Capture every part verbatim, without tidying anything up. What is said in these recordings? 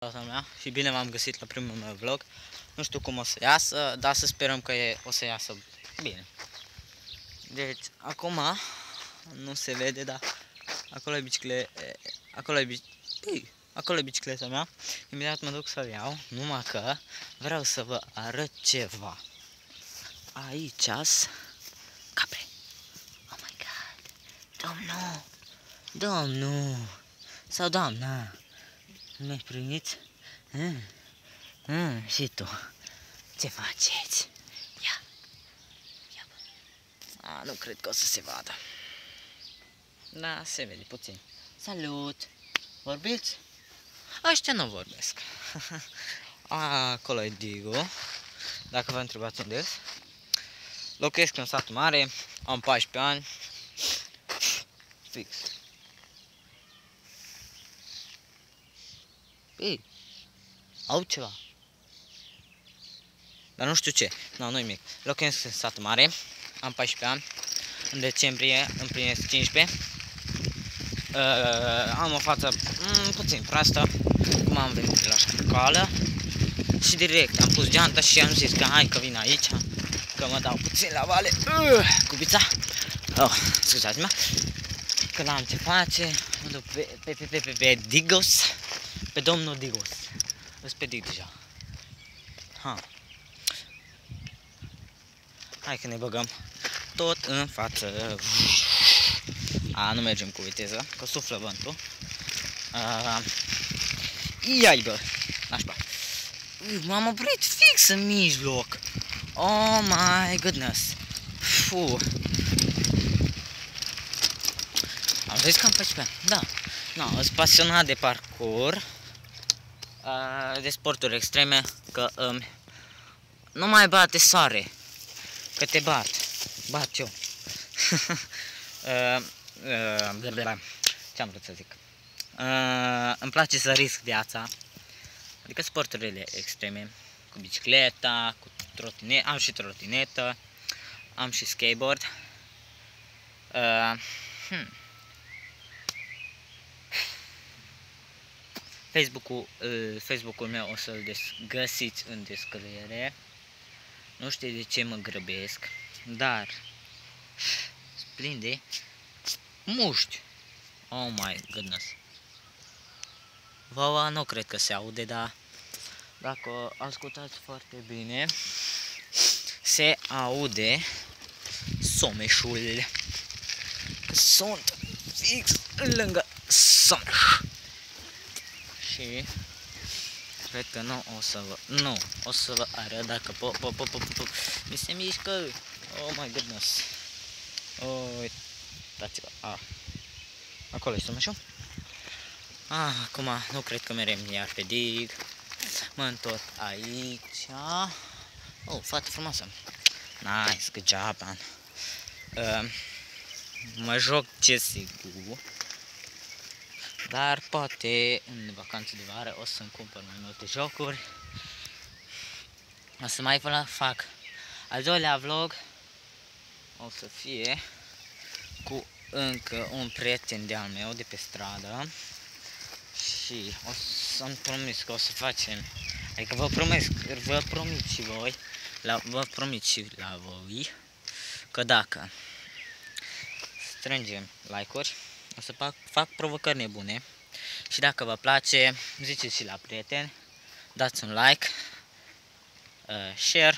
Mea și bine v-am găsit la primul meu vlog. Nu știu cum o să iasă, dar să sperăm că e, o să iasă bine. Deci, acum nu se vede, dar acolo e bicicleta, acolo e bicicleta, acolo e bicicleta mea. Imediat mă duc să-l iau, numai că vreau să vă arăt ceva. Aici-s capre. Oh my god. Domnul, domnul sau doamna, mi-ai primit? Mm. Mm, și tu, ce faceți? Ia, ia bă. A, nu cred că o să se vadă. Da, se vede puțin. Salut! Vorbiți? Ăștia nu vorbesc. Acolo e Digu. Dacă vă întrebați unde ești. Locuiesc în satul mare, am paisprezece ani. Fix. Ei, au ceva. Dar nu știu ce. Nu, nu-i mic. Locuiesc în satul mare, am paisprezece ani. În decembrie împlinesc cincisprezece. Uh, am o față mm, puțin proastă. Cum am venit la școală. Și direct am pus geanta și am zis că hai că vin aici. Că mă dau puțin la vale. Uh, cu pizza. Oh, scuzați-mă. Că l-am ce face. Mă duc pe, pe, pe, pe, pe, pe Digos. Pe domnul Digos. Îs pe Dig deja. Ha. Hai că ne băgăm tot în față. A, nu mergem cu viteză, că suflă vântul. Iai bă, nașpa. M-am oprit fix în mijloc. Oh my goodness. Fu. Am zis că am paisprezece ani, da. No, sunt pasionat de parcurs, de sporturi extreme, că um, nu mai bate soare, că te bat, bat eu. uh, uh, Ce-am vrut să zic? Uh, îmi place să risc viața, adică sporturile extreme, cu bicicleta, cu trotinetă, am și trotinetă, am și skateboard. Uh, hmm. Facebook-ul uh, Facebook-ul meu o să-l găsiți în descriere. Nu știu de ce mă grăbesc, dar plin de muști. Oh my goodness. Vouă nu cred că se aude, dar dacă ascultați foarte bine, se aude someșul. Că sunt fix lângă someș. Și cred că nu o să vă, nu, o să vă arăt dacă po, po, po, po, po, mi se mișcă. Oh my goodness. Oh, uitați-vă. Ah. Acolo e someșul. Ah, acum nu cred că merem iar pe Dig. Mă întorc aici. Oh, fată frumoasă. Nice, good job, man. Uh, mă joc ce sigur. Dar poate în vacanță de vară o să-mi cumpăr mai multe jocuri. O să mai fac al doilea vlog. O să fie cu încă un prieten de-al meu de pe stradă. Și o să-mi promis că o să facem, adică vă promit, vă promit și voi, la, vă promit și la voi, că dacă strângem like-uri, o să fac, fac provocări nebune. Și dacă vă place, ziceți și la prieteni, dați un like, uh, share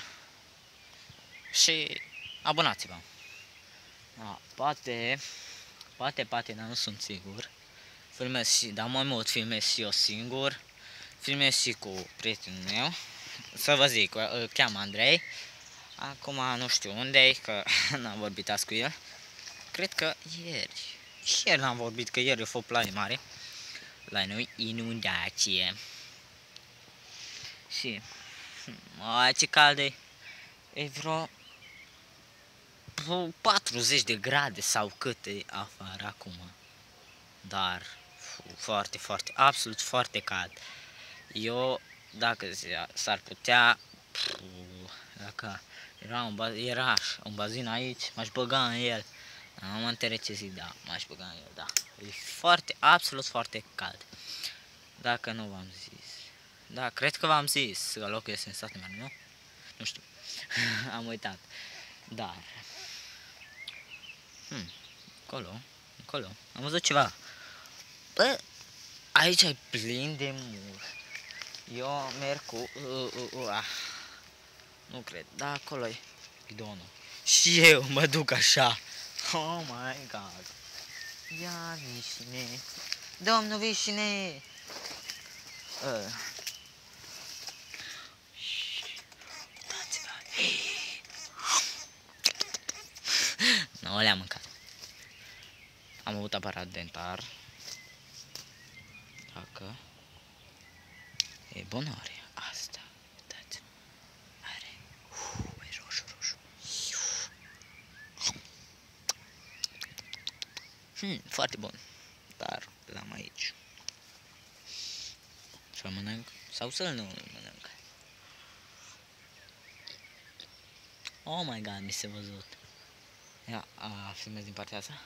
și abonați-vă. Da, poate, poate, poate, dar nu sunt sigur. Filmez și, dar mai mult filmez și eu singur. Filmez și cu prietenul meu. Să vă zic, îl cheamă Andrei. Acum nu știu unde-i, că n-am vorbit azi cu el. Cred că ieri. Ieri n-am vorbit, că ieri a fost ploaie mare. La noi inundație. Și mă, ce cald e. E vreo patruzeci de grade sau cât e afară acum. Dar foarte, foarte, absolut foarte cald. Eu, dacă s-ar putea, dacă era un, era un bazin aici, m-aș băga în el. Nu mă înțeleg ce zic, da, m-aș băga în el, da. E foarte, absolut foarte cald. Dacă nu v-am zis. Da, cred că v-am zis că locul este în Statele Mari, nu? Nu știu. Am uitat. Dar... Hmm, acolo, acolo, am văzut ceva. Bă, aici e plin de mur. Eu merg cu... Uh, uh, uh, ah. Nu cred, da, acolo e bidonul. Și eu mă duc așa. Oh my god. Ia vișine. Domnul vișine. Uh. Uitați-vă. Nu, le-am mâncat. Am avut aparat dentar. Dacă e bună are asta. Uitați. Are. Uf, e roșu, roșu. Hmm, foarte bun. Dar l-am aici. Să-l mănânc sau să-l nu mănânc. Oh my god, mi s-a văzut. Ia, a, filmez din partea asta.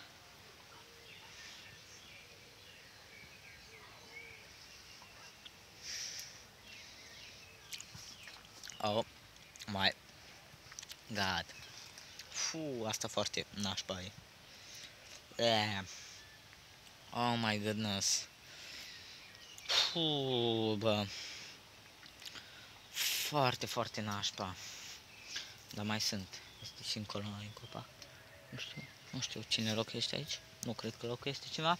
Oh my god. Fu, asta foarte nașpa e. Yeah. Oh my goodness. Fu, bă. Foarte, foarte nașpa. Dar mai sunt. Este și încolo în copac. Nu știu, nu știu cine locuiește aici. Nu cred că locuiește cineva.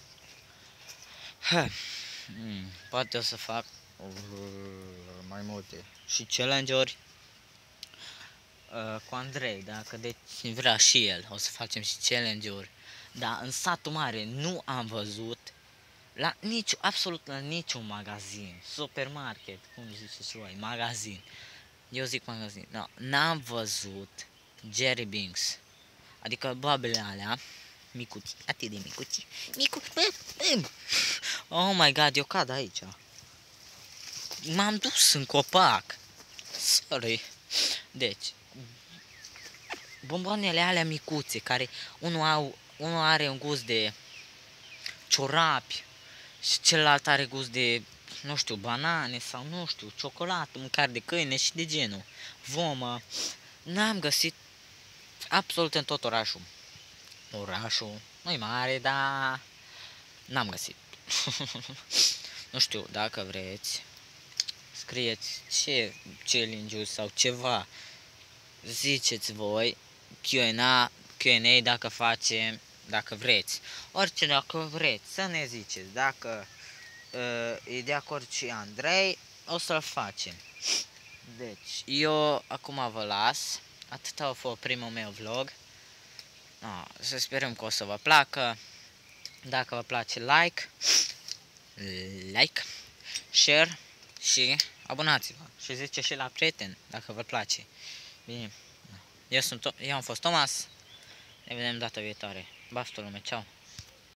Hmm, poate o să fac uh, mai multe și challenge-uri uh, cu Andrei, dacă deci vrea și el, o să facem și challenge-uri. Dar în satul mare nu am văzut la nici, absolut la niciun magazin, supermarket, cum ziceți voi, magazin. Eu zic magazin, no, n-am văzut Jerry Binks, adică babele alea micuți, atât de micuți, micu, bă, bă. Oh my god, eu cad aici. M-am dus în copac. Sorry. Deci, bomboanele alea micuțe, care unul, au, unul are un gust de ciorapi și celălalt are gust de, nu știu, banane sau nu știu, ciocolată, mâncare de câine și de genul. Vomă. N-am găsit absolut în tot orașul. Orașul nu-i mare, dar n-am găsit. Nu știu, dacă vreți, scrieți ce challenge-uri sau ceva, ziceți voi, Q and A, Q and A dacă facem, dacă vreți, orice dacă vreți, să ne ziceți, dacă uh, e de acord și Andrei, o să-l facem. Deci, eu acum vă las, atât a fost primul meu vlog, no, să sperăm că o să vă placă, dacă vă place like, like, share și abonați-vă și zice și la prieteni dacă vă place. Bine, eu, sunt, eu am fost Thomas, ne vedem data viitoare. Baftă lume, ceau!